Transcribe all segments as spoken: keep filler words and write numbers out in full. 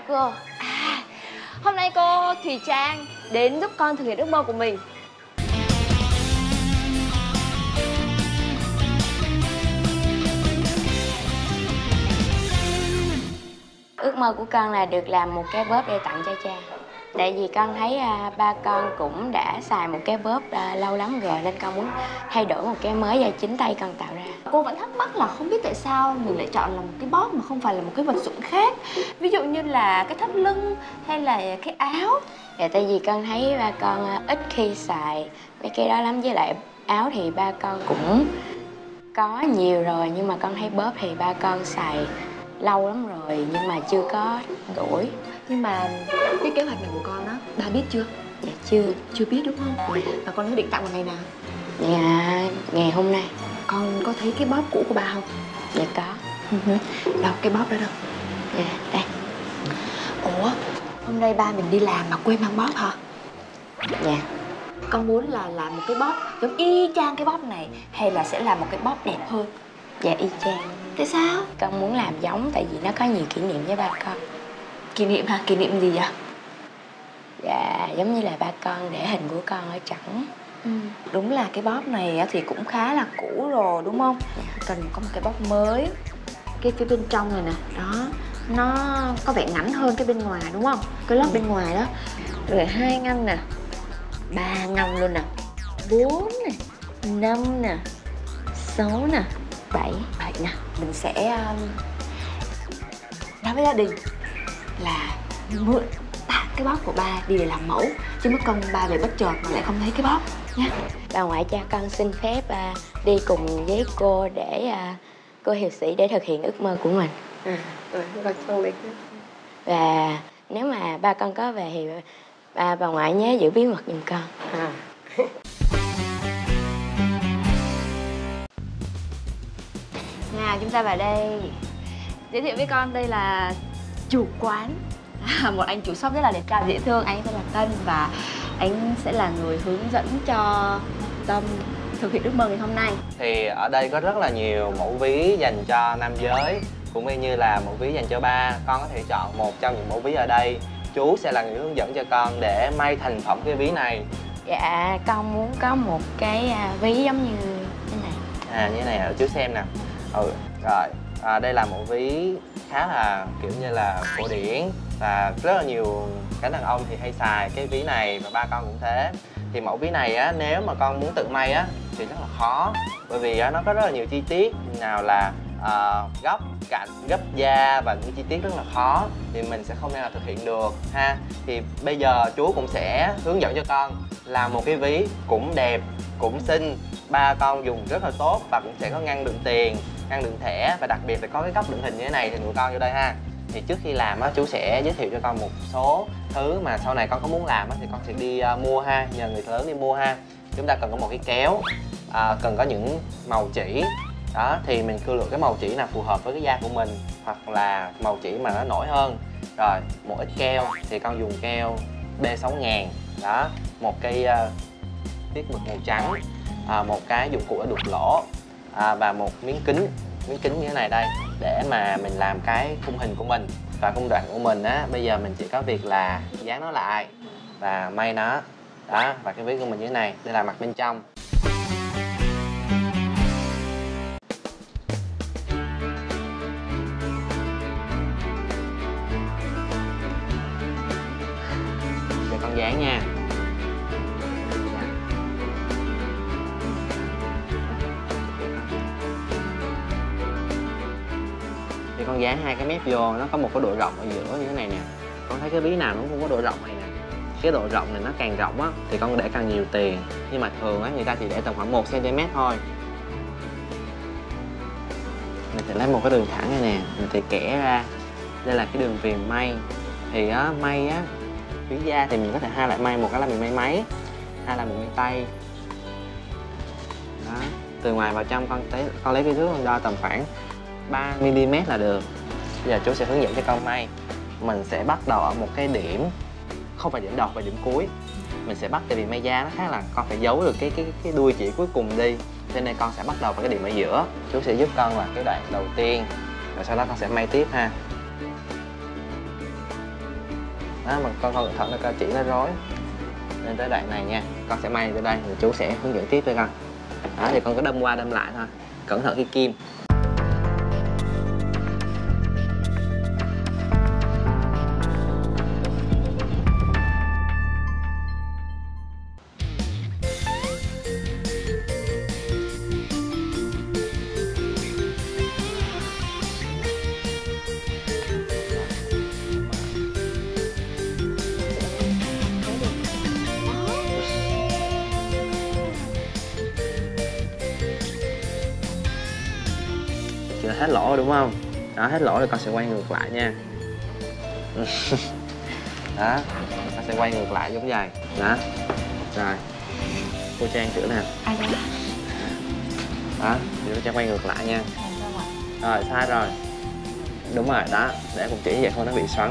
cô. À, hôm nay cô Thùy Trang đến giúp con thực hiện ước mơ của mình. Ước mơ của con là được làm một cái bóp để tặng cho cha. Tại vì con thấy à, ba con cũng đã xài một cái bóp à, lâu lắm rồi, nên con muốn thay đổi một cái mới do chính tay con tạo ra. Cô vẫn thắc mắc là không biết tại sao mình lại chọn là một cái bóp mà không phải là một cái vật dụng khác. Ví dụ như là cái thắt lưng hay là cái áo. Dạ, tại vì con thấy ba con à, ít khi xài mấy cái đó lắm. Với lại áo thì ba con cũng có nhiều rồi, nhưng mà con thấy bóp thì ba con xài lâu lắm rồi nhưng mà chưa có đổi. Nhưng mà cái kế hoạch này của con á, ba biết chưa? Dạ chưa. Chưa biết đúng không? Và con có định tặng vào ngày nào? Dạ ngày hôm nay. Con có thấy cái bóp cũ của ba không? Dạ có. Đâu cái bóp đó đâu? Dạ đây. Ủa, hôm nay ba mình đi làm mà quên mang bóp hả? Dạ. Con muốn là làm một cái bóp giống y chang cái bóp này, hay là sẽ làm một cái bóp đẹp hơn? Dạ y chang. Tại sao? Con muốn làm giống tại vì nó có nhiều kỷ niệm với ba con. Kỷ niệm hả? Kỷ niệm gì vậy? Dạ giống như là ba con để hình của con ở trỏng. Ừ. Đúng là cái bóp này thì cũng khá là cũ rồi đúng không? Dạ. Cần có một cái bóp mới. Cái phía bên trong này nè, đó, nó có vẻ ngắn hơn cái bên ngoài đúng không? Cái lớp ừ. bên ngoài đó. Rồi hai ngăn nè, ba ngăn luôn nè, bốn nè, năm nè, sáu nè, bảy, bảy nè. Mình sẽ um, nói với gia đình là mượn tặng cái bóp của ba đi để làm mẫu, chứ mất công ba về bất chợt mà lại không thấy cái bóp nha. Bà ngoại cho con xin phép à, đi cùng với cô để à, cô hiệp sĩ để thực hiện ước mơ của mình. À, rồi, rồi xong đi. Và nếu mà ba con có về thì bà, bà ngoại nhớ giữ bí mật giùm con. À. Nào chúng ta vào đây. Giới thiệu với con, đây là chủ quán, à, một anh chủ shop rất là đẹp trai dễ thương. Anh tên là Tân và anh sẽ là người hướng dẫn cho Tâm thực hiện ước mơ ngày hôm nay. Thì ở đây có rất là nhiều mẫu ví dành cho nam giới, cũng như là mẫu ví dành cho ba. Con có thể chọn một trong những mẫu ví ở đây. Chú sẽ là người hướng dẫn cho con để may thành phẩm cái ví này. Dạ con muốn có một cái ví giống như thế này. À như thế này, chú xem nè. Ừ rồi, à, đây là mẫu ví khá là kiểu như là cổ điển và rất là nhiều cánh đàn ông thì hay xài cái ví này, và ba con cũng thế. Thì mẫu ví này á, nếu mà con muốn tự may á thì rất là khó, bởi vì á, nó có rất là nhiều chi tiết, nào là à, góc, cạnh, gấp da và những chi tiết rất là khó, thì mình sẽ không thể nào thực hiện được ha. Thì bây giờ chú cũng sẽ hướng dẫn cho con làm một cái ví cũng đẹp, cũng xinh, ba con dùng rất là tốt, và cũng sẽ có ngăn đựng tiền, ngăn đựng thẻ, và đặc biệt là có cái góc đựng hình như thế này thì tụi con vô đây ha. Thì trước khi làm á, chú sẽ giới thiệu cho con một số thứ mà sau này con có muốn làm á, thì con sẽ đi uh, mua ha, nhờ người lớn đi mua ha. Chúng ta cần có một cái kéo, uh, cần có những màu chỉ. Đó, thì mình cưa lựa cái màu chỉ nào phù hợp với cái da của mình, hoặc là màu chỉ mà nó nổi hơn. Rồi, một ít keo, thì con dùng keo B sáu ngàn. Đó, một cây uh, tiết mực màu trắng, uh, một cái dụng cụ để đục lỗ, uh, và một miếng kính, miếng kính như thế này đây, để mà mình làm cái khung hình của mình. Và công đoạn của mình á, bây giờ mình chỉ có việc là dán nó lại và may nó. Đó, và cái ví của mình như thế này, đây là mặt bên trong. Để con dán nha. Thì con dán hai cái mép vô, nó có một cái độ rộng ở giữa như thế này nè. Con thấy cái ví nào nó cũng có độ rộng này nè. Cái độ rộng này nó càng rộng á thì con để càng nhiều tiền, nhưng mà thường á người ta chỉ để tầm khoảng một xăng ti mét thôi. Mình sẽ lấy một cái đường thẳng này nè, mình sẽ kẻ ra. Đây là cái đường viền may. Thì á may á, ví da thì mình có thể hai loại may, một cái là mình may máy, hai là mình may tay. Đó, từ ngoài vào trong con thấy con lấy cái thước con đo tầm khoảng ba mi li mét là được. Bây giờ chú sẽ hướng dẫn cho con may. Mình sẽ bắt đầu ở một cái điểm, không phải điểm đầu và điểm cuối. Mình sẽ bắt, tại vì may da nó khác là con phải giấu được cái cái cái đuôi chỉ cuối cùng đi, cho nên con sẽ bắt đầu vào cái điểm ở giữa. Chú sẽ giúp con là cái đoạn đầu tiên, rồi sau đó con sẽ may tiếp ha. đó, mà con không cẩn thận là con chỉ nó rối. Nên tới đoạn này nha, con sẽ may tới đây rồi chú sẽ hướng dẫn tiếp cho con. Đó thì con cứ đâm qua đâm lại thôi, cẩn thận cái kim. Chưa hết lỗ rồi đúng không? Đó, hết lỗ rồi con sẽ quay ngược lại nha. Đó, con sẽ quay ngược lại giống vậy. Đó, rồi cô Trang chữa nè. À dạ. Đó, thì cô Trang quay ngược lại nha. Rồi, sai rồi. Đúng rồi, đó, để cùng chỉ vậy thôi nó bị xoắn.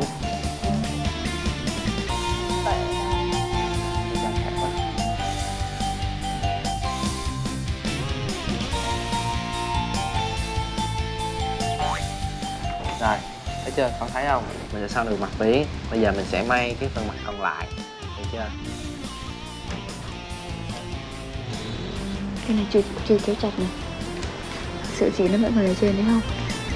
Rồi, thấy chưa? Con thấy không? Mình sẽ xong được mặt ví. Bây giờ mình sẽ may cái phần mặt còn lại. Thấy chưa? Cái này chưa chưa kéo chặt nè. Thực sự gì nó vẫn còn ở trên đấy không?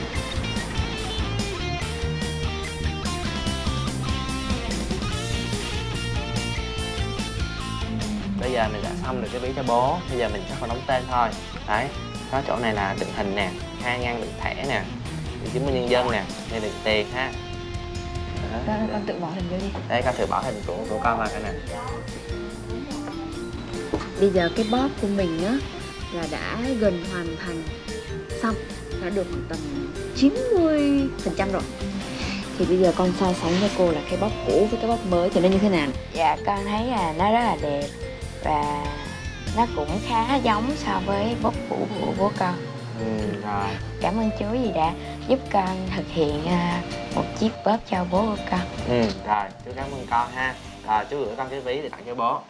Bây giờ mình đã xong được cái ví cho bố. Bây giờ mình sẽ còn đóng tên thôi. Đấy, có chỗ này là đựng hình nè, hai ngăn đựng thẻ nè, chứng minh nhân dân nè, đây đựng tiền ha. Đó, con tự bỏ hình vô đi. Đây, con thử bỏ hình của của con vào cái nè. Bây giờ cái bóp của mình á là đã gần hoàn thành xong, đã được khoảng tầm chín mươi phần trăm rồi. Thì bây giờ con so sánh cho cô là cái bóp cũ với cái bóp mới thì nó như thế nào? Dạ con thấy là nó rất là đẹp và nó cũng khá giống so với bóp cũ của bố con. Ừ, rồi. Cảm ơn chú vì đã giúp con thực hiện à, một chiếc bóp cho bố của con. Ừ, rồi, chú cảm ơn con ha. Rồi, chú gửi con cái ví để tặng cho bố.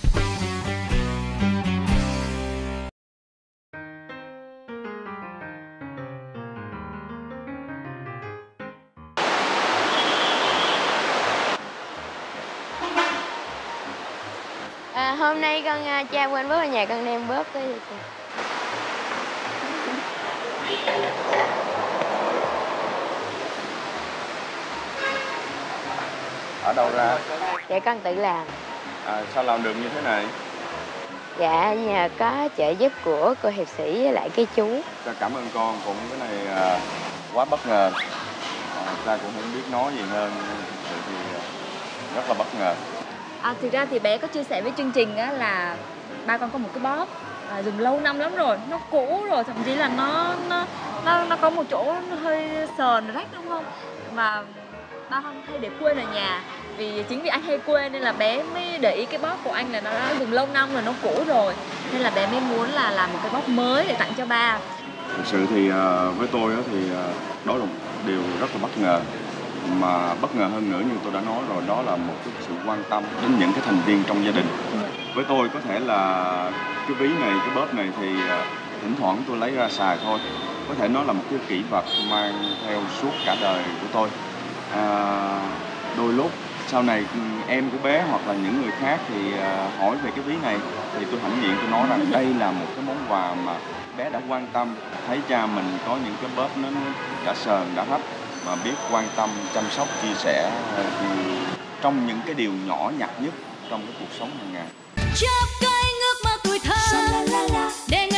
À, hôm nay con à, cha quên bóp ở nhà, con đem bóp tới cho cha. Ở đâu ra? Dạ con tự làm. À, sao làm được như thế này? Dạ nhờ có trợ giúp của cô hiệp sĩ với lại cái chú. Cha cảm ơn con, cũng cái này à, quá bất ngờ. À, cha cũng không biết nói gì hơn, thực sự thì à, rất là bất ngờ. À, thực ra thì bé có chia sẻ với chương trình á là ba con có một cái bóp à, dùng lâu năm lắm rồi, nó cũ rồi, thậm chí là nó nó nó, nó có một chỗ nó hơi sờn rách đúng không? Mà ba con hay để quên ở nhà. Vì chính vì anh hay quên nên là bé mới để ý cái bóp của anh là nó đã dùng lâu năm rồi, nó cũ rồi. Nên là bé mới muốn là làm một cái bóp mới để tặng cho ba. Thực sự thì à, với tôi á, thì à, đó là một điều rất là bất ngờ. Mà bất ngờ hơn nữa như tôi đã nói rồi, đó là một cái sự quan tâm đến những cái thành viên trong gia đình. Với tôi có thể là cái ví này, cái bóp này thì à, thỉnh thoảng tôi lấy ra xài thôi. Có thể nó là một cái kỷ vật mang theo suốt cả đời của tôi. À, đôi lúc sau này em của bé hoặc là những người khác thì uh, hỏi về cái ví này thì tôi hãnh diện tôi nói rằng đây là một cái món quà mà bé đã quan tâm, thấy cha mình có những cái bóp nó đã sờn đã hấp mà biết quan tâm chăm sóc chia sẻ uh, trong những cái điều nhỏ nhặt nhất trong cái cuộc sống hàng ngày. Chớp cái ngước mơ tuổi thơ để